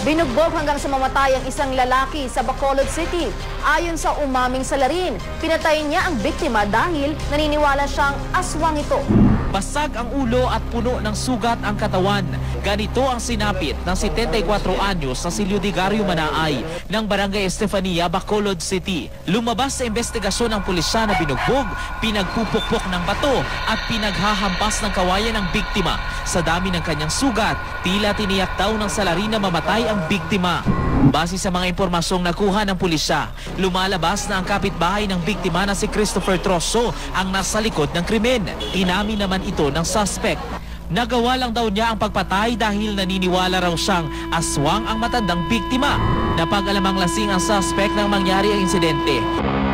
Binugbog hanggang sa mamatay ang isang lalaki sa Bacolod City. Ayon sa umaming salarin, pinatay niya ang biktima dahil naniniwala siyang aswang ito. Basag ang ulo at puno ng sugat ang katawan. Ganito ang sinapit ng 74 anyos na si Ludigario Manaay ng Barangay Estefania, Bacolod City. Lumabas sa investigasyon ng pulisya na binugbog, pinagpupukpok ng bato at pinaghahampas ng kawayan ng biktima. Sa dami ng kanyang sugat, tila tiniyak daw ng salarin na mamatay ang biktima. Base sa mga impormasyong nakuha ng pulisya, lumalabas na ang kapitbahay ng biktima na si Christopher Trosso ang nasa likod ng krimen. Inamin naman ito ng suspect. Nagawa lang daw niya ang pagpatay dahil naniniwala raw siyang aswang ang matandang biktima. Napag-alamang lasing ang suspect nang mangyari ang insidente.